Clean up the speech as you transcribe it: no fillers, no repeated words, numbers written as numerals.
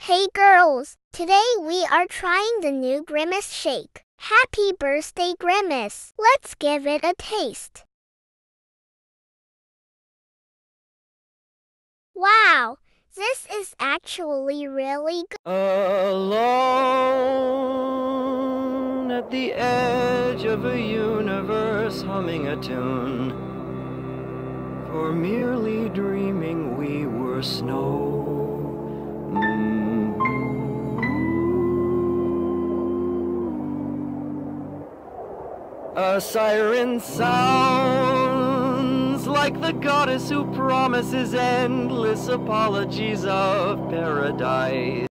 Hey girls, today we are trying the new grimace shake. Happy birthday, Grimace! Let's give it a taste. Wow, this is actually really good. Alone at the edge of a universe, humming a tune, for merely dreaming we were snow. A siren sounds like the goddess who promises endless apologies of paradise.